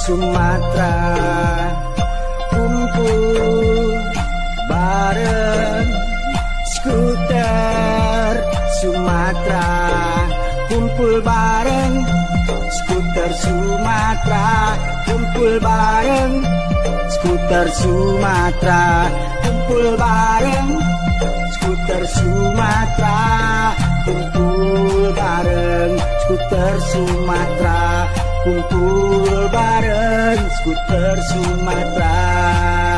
Sumatera. Kumpul bareng skuter Sumatera. Kumpul bareng skuter Sumatera. Kumpul bareng skuter Sumatera. Kumpul bareng skuter Sumatera. Kumpul bareng skuter Sumatera. Kumpul bareng skuter Sumatera.